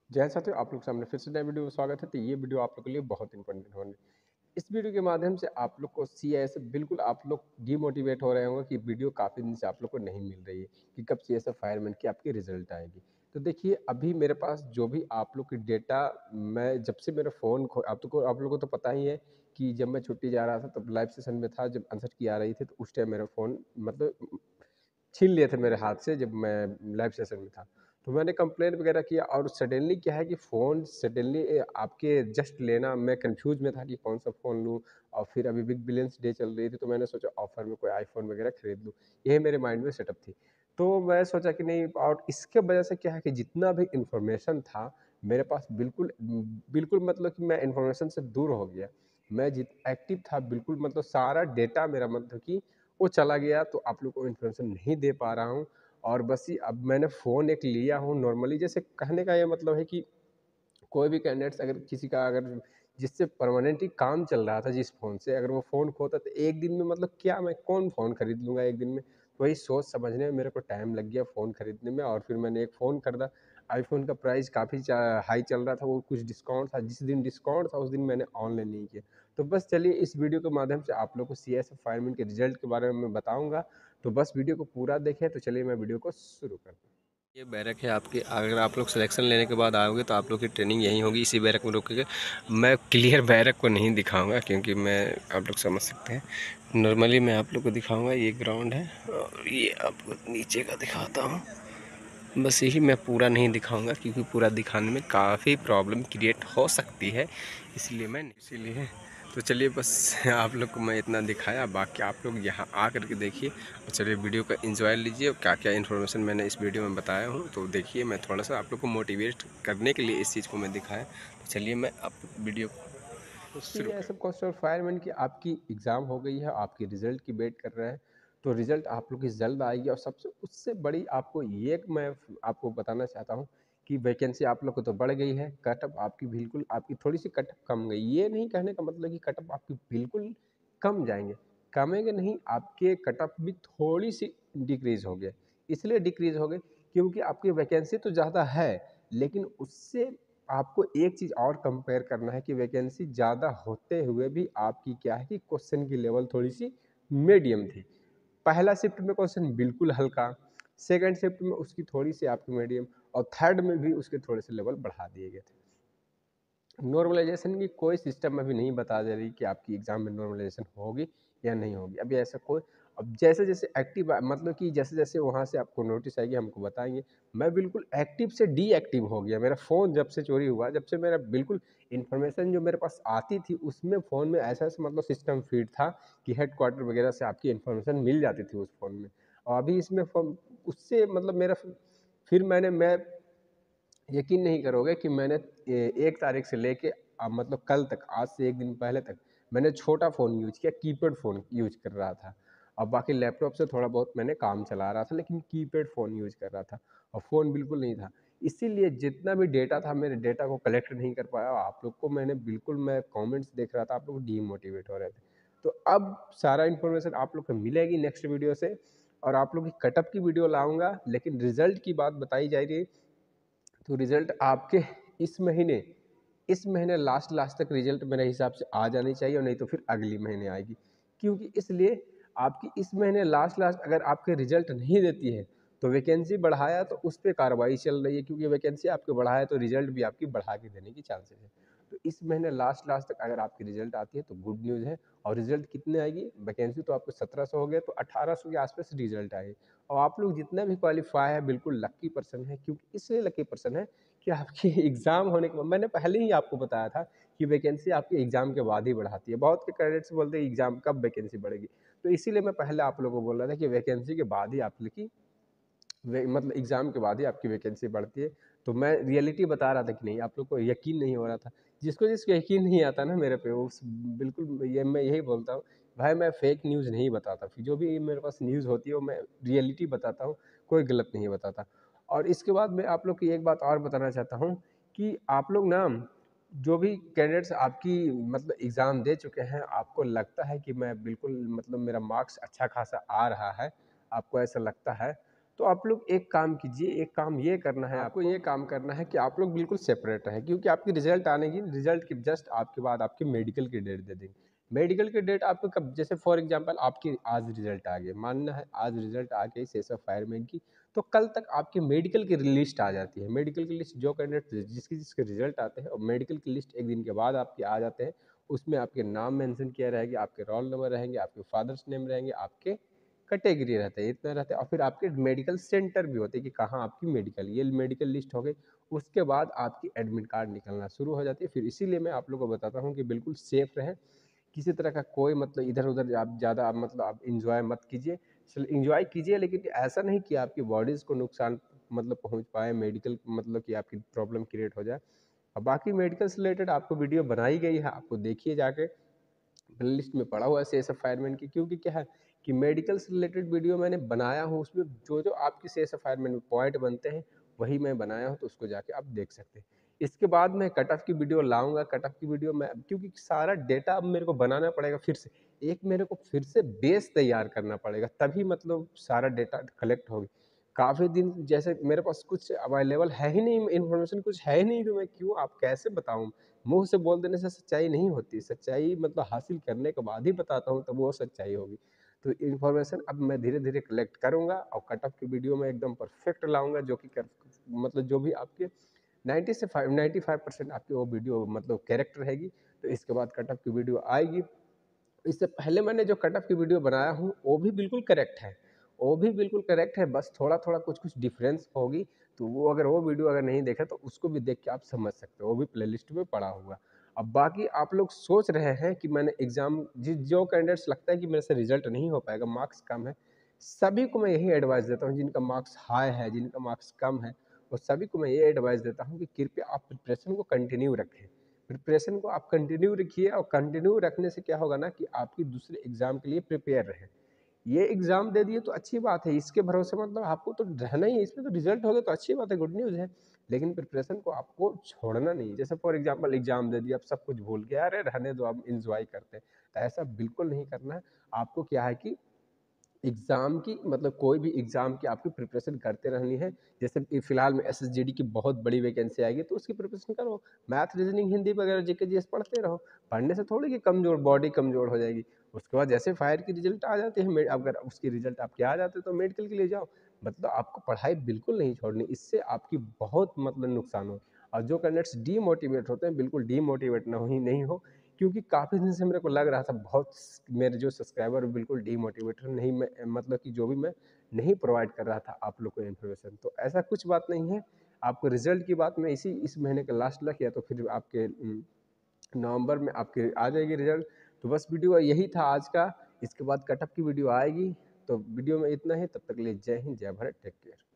जय साथियों, आप लोग के सामने फिर से नए वीडियो में स्वागत है। तो ये वीडियो आप लोग के लिए बहुत इंपॉर्टेंट होने। इस वीडियो के माध्यम से आप लोग को सीएसएफ बिल्कुल आप लोग डिमोटिवेट हो रहे होंगे कि वीडियो काफ़ी दिन से आप लोग को नहीं मिल रही है कि कब सीएसएफ फायरमैन की आपकी रिजल्ट आएगी। तो देखिए, अभी मेरे पास जो भी आप लोग की डेटा, मैं जब से मेरा फ़ोन खो आप लोगों को तो पता ही है कि जब मैं छुट्टी जा रहा था तब लाइव सेशन में था, जब आंसर की आ रही थी तो उस टाइम मेरा फ़ोन मतलब छीन लिए थे मेरे हाथ से जब मैं लाइव सेशन में था। तो मैंने कंप्लेंट वगैरह किया और सडनली क्या है कि फ़ोन सडनली आपके जस्ट लेना, मैं कन्फ्यूज़ में था कि कौन-सा फ़ोन लूँ। और फिर अभी बिग बिलियंस डे चल रही थी तो मैंने सोचा ऑफ़र में कोई आईफ़ोन वगैरह खरीद लूँ। यही मेरे माइंड में सेटअप थी। तो मैं सोचा कि नहीं, और इसके वजह से क्या है कि जितना भी इन्फॉर्मेशन था मेरे पास बिल्कुल मतलब कि मैं इन्फॉर्मेशन से दूर हो गया। मैं जित एक्टिव था बिल्कुल, मतलब सारा डेटा मेरा मतलब कि वो चला गया, तो आप लोग को इन्फॉर्मेशन नहीं दे पा रहा हूँ। और बस ये अब मैंने फ़ोन एक लिया हूँ नॉर्मली, जैसे कहने का ये मतलब है कि कोई भी कैंडिडेट्स अगर किसी का अगर जिससे परमानेंटली काम चल रहा था जिस फ़ोन से, अगर वो फ़ोन खोता तो एक दिन में मतलब क्या मैं कौन फ़ोन खरीद लूँगा एक दिन में। तो वही सोच समझने में मेरे को टाइम लग गया फ़ोन खरीदने में, और फिर मैंने एक फ़ोन खरीदा। आईफ़ोन का प्राइस काफ़ी हाई चल रहा था, वो कुछ डिस्काउंट था, जिस दिन डिस्काउंट था उस दिन मैंने ऑनलाइन नहीं किया। तो बस चलिए, इस वीडियो के माध्यम से आप लोग को सीएसएफ फायरमैन के रिजल्ट के बारे में मैं बताऊँगा। तो बस वीडियो को पूरा देखें। तो चलिए मैं वीडियो को शुरू करता हूँ। ये बैरक है आपकी। अगर आप लोग सिलेक्शन लेने के बाद आओगे तो आप लोग की ट्रेनिंग यहीं होगी, इसी बैरक में रुकेंगे। मैं क्लियर बैरक को नहीं दिखाऊंगा क्योंकि मैं आप लोग समझ सकते हैं। नॉर्मली मैं आप लोग को दिखाऊंगा, ये ग्राउंड है और ये आपको नीचे का दिखाता हूँ। बस यही, मैं पूरा नहीं दिखाऊंगा क्योंकि पूरा दिखाने में काफ़ी प्रॉब्लम क्रिएट हो सकती है, इसीलिए तो चलिए बस आप लोग को मैं इतना दिखाया, बाकी आप लोग यहाँ आ करके देखिए और चलिए वीडियो का एंजॉय लीजिए। और क्या क्या इन्फॉर्मेशन मैंने इस वीडियो में बताया हूँ तो देखिए, मैं थोड़ा सा आप लोग को मोटिवेट करने के लिए इस चीज़ को मैं दिखाया। तो चलिए मैं आप वीडियो को तो शुरू कर। सीएसएफ कांस्टेबल फायरमैन की आपकी एग्ज़ाम हो गई है, आपकी रिज़ल्ट की वेट कर रहे हैं। तो रिज़ल्ट आप लोग की जल्द आएगी, और सबसे उससे बड़ी आपको ये मैं आपको बताना चाहता हूँ कि वैकेंसी आप लोग को तो बढ़ गई है, कट-ऑफ आपकी बिल्कुल आपकी थोड़ी-सी कट-ऑफ कम गई। ये नहीं कहने का मतलब कि कट-ऑफ आपकी बिल्कुल कम जाएँगे, कमेंगे नहीं, आपके कट-ऑफ भी थोड़ी-सी डिक्रीज़ हो गए। इसलिए डिक्रीज़ हो गए क्योंकि आपकी वैकेंसी तो ज़्यादा है, लेकिन उससे आपको एक चीज़ और कंपेयर करना है कि वैकेंसी ज़्यादा होते हुए भी आपकी क्या है कि क्वेश्चन की लेवल थोड़ी-सी मीडियम थी। पहला शिफ्ट में क्वेश्चन बिल्कुल हल्का, सेकंड शिफ्ट में उसकी थोड़ी-सी आपकी मीडियम, और थर्ड में भी उसके थोड़े-से लेवल बढ़ा दिए गए थे। नॉर्मलाइजेशन की कोई सिस्टम अभी नहीं बता दे रही कि आपकी एग्ज़ाम में नॉर्मलाइजेशन होगी या नहीं होगी। अभी ऐसा कोई, अब जैसे-जैसे एक्टिव मतलब कि जैसे-जैसे वहाँ से आपको नोटिस आएगी हमको बताएँगे। मैं बिल्कुल एक्टिव से डीएक्टिव हो गया। मेरा फ़ोन जब से चोरी हुआ, जब से मेरा बिल्कुल इन्फॉर्मेशन जो मेरे पास आती थी उसमें फ़ोन में ऐसा-ऐसा मतलब सिस्टम फ़ीड था कि हेडक्वार्टर वगैरह से आपकी इन्फॉर्मेशन मिल जाती थी उस फ़ोन में। और अभी इसमें फ़ोन उससे मतलब मेरा फिर मैं यकीन नहीं करोगे कि मैंने 1 तारीख से लेके मतलब कल तक, आज से 1 दिन पहले तक मैंने छोटा फ़ोन यूज़ किया, कीपैड फ़ोन यूज़ कर रहा था। और बाकी लैपटॉप से थोड़ा बहुत मैंने काम चला रहा था, लेकिन कीपैड फ़ोन यूज़ कर रहा था और फ़ोन बिल्कुल नहीं था। इसीलिए जितना भी डेटा था, मेरे डेटा को कलेक्ट नहीं कर पाया। और आप लोग को मैंने बिल्कुल, मैं कमेंट्स देख रहा था, आप लोग डीमोटिवेट हो रहे थे। तो अब सारा इन्फॉर्मेशन आप लोग को मिलेगी नेक्स्ट वीडियो से, और आप लोग की कटअप की वीडियो लाऊँगा, लेकिन रिज़ल्ट की बात बताई जा रही है। तो रिज़ल्ट आपके इस महीने लास्ट लास्ट तक रिज़ल्ट मेरे हिसाब से आ जानी चाहिए, और नहीं तो फिर अगली महीने आएगी। क्योंकि इसलिए आपकी इस महीने लास्ट लास्ट अगर आपके रिज़ल्ट नहीं देती है, तो वैकेंसी बढ़ाया तो उस पे कार्रवाई चल रही है, क्योंकि वैकेंसी आपकी बढ़ाया तो रिज़ल्ट भी आपकी बढ़ा के देने की चांसेस है। तो इस महीने लास्ट लास्ट तक अगर आपकी रिज़ल्ट आती है तो गुड न्यूज़ है। और रिज़ल्ट कितने आएगी, वैकेंसी तो आपको 1700 हो गया, तो 1800 के आस-पास रिज़ल्ट आएगी। और आप लोग जितना भी क्वालीफाई है बिल्कुल लकी पर्सन है, क्योंकि इसलिए लकी पर्सन है कि आपकी एग्ज़ाम होने के बाद, मैंने पहले ही आपको बताया था कि वैकेंसी आपकी एग्ज़ाम के बाद ही बढ़ाती है। बहुत के कैंडिडेट्स बोलते हैं एग्ज़ाम कब वैकेंसी बढ़ेगी, तो इसीलिए मैं पहले आप लोगों को बोल रहा था कि वैकेंसी के बाद ही आपकी मतलब एग्ज़ाम के बाद ही आपकी वैकेंसी बढ़ती है। तो मैं रियलिटी बता रहा था कि नहीं, आप लोग को यकीन नहीं हो रहा था। जिसको यकीन नहीं आता ना मेरे पे, वो बिल्कुल, ये मैं यही बोलता हूँ, भाई मैं फेक न्यूज़ नहीं बताता। फिर जो भी मेरे पास न्यूज़ होती है वो मैं रियलिटी बताता हूँ, कोई गलत नहीं बताता। और इसके बाद मैं आप लोग की एक बात और बताना चाहता हूँ कि आप लोग ना, जो भी कैंडिडेट्स आपकी मतलब एग्ज़ाम दे चुके हैं, आपको लगता है कि मैं बिल्कुल मतलब मेरा मार्क्स अच्छा खासा आ रहा है, आपको ऐसा लगता है, तो आप लोग एक काम कीजिए, एक काम ये करना है आपको, ये काम करना है कि आप लोग बिल्कुल सेपरेट रहें, क्योंकि आपकी रिजल्ट आने की, रिजल्ट की जस्ट आपके बाद आपके मेडिकल की डेट दे देंगे। मेडिकल की डेट आपको कब, जैसे फॉर एग्जांपल आपकी आज रिजल्ट आ गया, मानना है आज रिजल्ट आ गई सेस ऑफ फायरमैन की, तो कल तक आपकी मेडिकल की लिस्ट आ जाती है। मेडिकल की लिस्ट जो कैंडिडेट जिसके जिसके रिजल्ट आते हैं, और मेडिकल की लिस्ट एक दिन के बाद आपके आ जाते हैं, उसमें आपके नाम मेंशन किया रहेगा, आपके रोल नंबर रहेंगे, आपके फादर्स नेम रहेंगे, आपके कैटेगरी रहता है, इतना रहता है, और फिर आपके मेडिकल सेंटर भी होते हैं कि कहाँ आपकी मेडिकल, ये मेडिकल लिस्ट हो गई। उसके बाद आपकी एडमिट कार्ड निकलना शुरू हो जाती है। फिर इसीलिए मैं आप लोगों को बताता हूँ कि बिल्कुल सेफ रहें, किसी तरह का कोई मतलब इधर उधर आप ज़्यादा मतलब आप इंजॉय मत कीजिए। चल इंजॉय कीजिए, लेकिन ऐसा नहीं कि आपकी बॉडीज़ को नुकसान मतलब पहुंच पाए, मेडिकल मतलब कि आपकी प्रॉब्लम क्रिएट हो जाए। और बाकी मेडिकल से रिलेटेड आपको वीडियो बनाई गई है, आपको देखिए जाके, प्लेलिस्ट में पड़ा हुआ है सीएसएफ फायरमैन की। क्योंकि क्या है कि मेडिकल से रिलेटेड वीडियो मैंने बनाया हूँ, उसमें जो जो आपके सीएसएफ फायरमैन में पॉइंट बनते हैं वही मैं बनाया हूँ, तो उसको जाके आप देख सकते हैं। इसके बाद मैं कट ऑफ की वीडियो लाऊंगा। कट ऑफ की वीडियो में, क्योंकि सारा डेटा अब मेरे को बनाना पड़ेगा फिर से, एक मेरे को फिर से बेस तैयार करना पड़ेगा, तभी मतलब सारा डेटा कलेक्ट होगी। काफ़ी दिन जैसे मेरे पास कुछ अवेलेबल है ही नहीं, इन्फॉर्मेशन कुछ है ही नहीं, तो मैं क्यों आप कैसे बताऊँ। मुंह से बोल देने से सच्चाई नहीं होती, सच्चाई मतलब हासिल करने के बाद ही बताता हूँ, तब वो सच्चाई होगी। तो इन्फॉर्मेशन अब मैं धीरे धीरे कलेक्ट करूँगा, और कट ऑफ की वीडियो में एकदम परफेक्ट लाऊंगा, जो कि मतलब जो भी आपके 90 से 95% आपकी वो वीडियो मतलब करेक्ट रहेगी। तो इसके बाद कट ऑफ की वीडियो आएगी। इससे पहले मैंने जो कट ऑफ की वीडियो बनाया हूँ वो भी बिल्कुल करेक्ट है, वो भी बिल्कुल करेक्ट है, बस थोड़ा थोड़ा कुछ कुछ डिफरेंस होगी। तो वो अगर वो वीडियो अगर नहीं देखा तो उसको भी देख के आप समझ सकते हो, वो भी प्लेलिस्ट में पड़ा हुआ। अब बाकी आप लोग सोच रहे हैं कि मैंने एग्जाम जो कैंडिडेट्स लगता है कि मेरे से रिजल्ट नहीं हो पाएगा, मार्क्स कम है, सभी को मैं यही एडवाइस देता हूँ, जिनका मार्क्स हाई है, जिनका मार्क्स कम है, वो सभी को मैं ये एडवाइस देता हूँ कि कृपया आप प्रिपरेशन को कंटिन्यू रखें। प्रिपरेशन को आप कंटिन्यू रखिए, और कंटिन्यू रखने से क्या होगा ना कि आपकी दूसरे एग्जाम के लिए प्रिपेयर रहे। ये एग्जाम दे दिए तो अच्छी बात है, इसके भरोसे मतलब आपको तो रहना ही है, इसमें तो रिजल्ट हो गया तो अच्छी बात है, गुड न्यूज़ है। लेकिन प्रिपरेशन को आपको छोड़ना नहीं। जैसे फॉर एग्जाम्पल एग्जाम दे दिया, अब सब कुछ भूल गया, अरे रहने दो, आप इंजॉय करते हैं, तो ऐसा बिल्कुल नहीं करना है। आपको क्या है कि एग्ज़ाम की मतलब कोई भी एग्ज़ाम की आपकी प्रिपरेशन करते रहनी है। जैसे कि फिलहाल में एसएसजीडी की बहुत बड़ी वैकेंसी आएगी, तो उसकी प्रिपरेशन करो। मैथ, रीजनिंग, हिंदी वगैरह जीके जीएस पढ़ते रहो। पढ़ने से थोड़ी कि कमज़ोर बॉडी कमज़ोर हो जाएगी। उसके बाद जैसे फायर की रिजल्ट आ जाती है, अगर उसकी रिजल्ट आपके आ जाते हैं तो मेडिकल के लिए जाओ। मतलब आपको पढ़ाई बिल्कुल नहीं छोड़नी, इससे आपकी बहुत मतलब नुकसान हो। और जो कैंडिडेट्स डीमोटिवेट होते हैं, बिल्कुल डीमोटिवेट ना ही नहीं हो, क्योंकि काफ़ी दिन से मेरे को लग रहा था बहुत मेरे जो सब्सक्राइबर बिल्कुल डीमोटिवेटेड, नहीं मैं मतलब कि जो भी मैं नहीं प्रोवाइड कर रहा था आप लोग को इन्फॉर्मेशन, तो ऐसा कुछ बात नहीं है। आपको रिजल्ट की बात मैं इस महीने के लास्ट तक, या तो फिर आपके नवंबर में आपके आ जाएगी रिजल्ट। तो बस वीडियो यही था आज का। इसके बाद कटअप की वीडियो आएगी। तो वीडियो में इतना ही, तब तक के लिए जय हिंद, जय भारत, टेक केयर।